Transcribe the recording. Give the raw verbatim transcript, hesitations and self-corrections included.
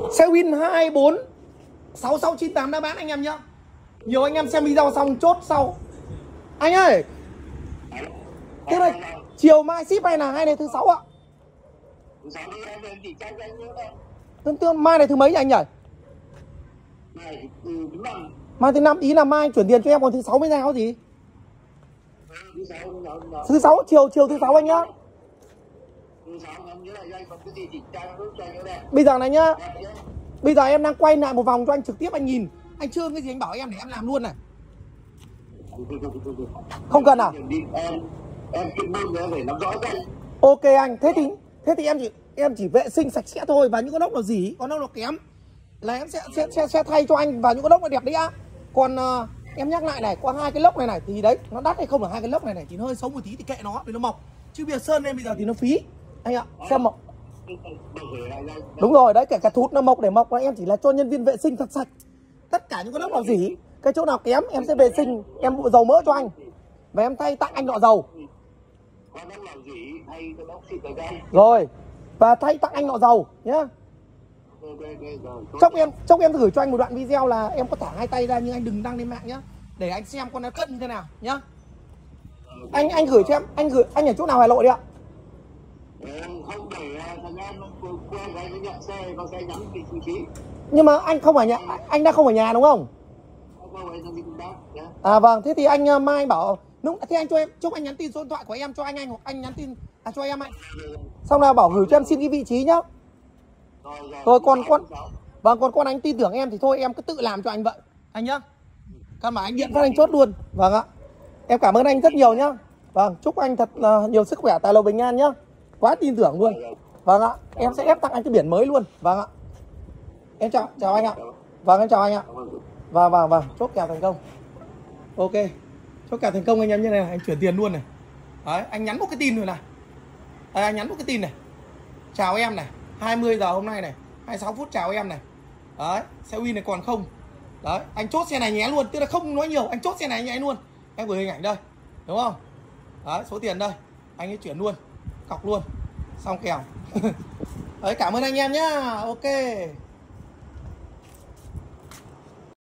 Xe win hai bốn sáu sáu chín tám đã bán anh em nhá. Nhiều anh em xem video xong chốt sau. Anh ơi, thế này chiều mai ship hay là hai này thứ sáu ạ? Tương tương mai này thứ mấy nhỉ anh nhỉ? Mai thứ năm, ý là mai chuyển tiền cho em, còn thứ sáu mới ra có gì? Thứ sáu chiều chiều thứ sáu anh nhá. Bây giờ này nhá, bây giờ em đang quay lại một vòng cho anh trực tiếp anh nhìn. Anh chưa cái gì anh bảo em để em làm luôn này. Không cần à? Ok anh, thế thì thế thì em chỉ em chỉ vệ sinh sạch sẽ thôi, và những cái lốc nào dỉ, có lốc nào kém là em sẽ sẽ sẽ, sẽ thay cho anh, và những cái lốc nó đẹp đấy á. Còn uh, em nhắc lại này, có hai cái lốc này này thì đấy, nó đắt hay không là hai cái lốc này này thì nó hơi xấu một tí thì kệ nó vì nó mọc. Chứ bây giờ sơn lên bây giờ thì nó phí. Anh ạ, xem mọc. Đúng rồi, đấy, kể cả thút nó mọc để mọc là em chỉ là cho nhân viên vệ sinh thật sạch. Tất cả những cái lốc nào dỉ, cái chỗ nào kém em sẽ vệ sinh, em bộ dầu mỡ cho anh. Và em thay tặng anh lọ dầu. Rồi, và thay tặng anh lọ dầu nhá. Chốc em chốc em gửi cho anh một đoạn video là em có thả hai tay ra, nhưng anh đừng đăng lên mạng nhá, để anh xem con nó cân như thế nào nhá. Anh anh gửi cho em, anh gửi anh ở chỗ nào Hà Nội đi ạ? Nhưng mà anh không ở nhà, anh đang không ở nhà đúng không? À vâng, thế thì anh mai anh bảo đúng, thế anh cho em, chúc anh nhắn tin số điện thoại của em cho anh, anh anh nhắn tin à, cho em anh. Xong là bảo gửi cho em xin cái vị trí nhá. Rồi còn con vâng, còn con anh tin tưởng em thì thôi em cứ tự làm cho anh vậy anh nhá. Căn bản anh điện phát anh chốt luôn. Vâng ạ. Em cảm ơn anh rất nhiều nhá. Vâng, chúc anh thật uh, nhiều sức khỏe, tài lộc bình an nhá. Quá tin tưởng luôn. Vâng ạ, em sẽ ép tặng anh cái biển mới luôn. Vâng ạ. Em chào chào anh ạ. Vâng em chào anh ạ. Vâng vâng vâng, chốt kèo thành công. Ok. Chốt kèo thành công anh em như này, này, anh chuyển tiền luôn này. Đấy, anh nhắn một cái tin rồi này. Đây, anh nhắn một cái tin này. Chào em này, hai mươi giờ hôm nay này, hai mươi sáu phút chào em này. Đấy, xe win này còn không. Đấy, anh chốt xe này nhé luôn, tức là không nói nhiều, anh chốt xe này nhé luôn. Em gửi hình ảnh đây, đúng không? Đấy, số tiền đây, anh ấy chuyển luôn, cọc luôn, xong kèo. Đấy, cảm ơn anh em nhá, ok.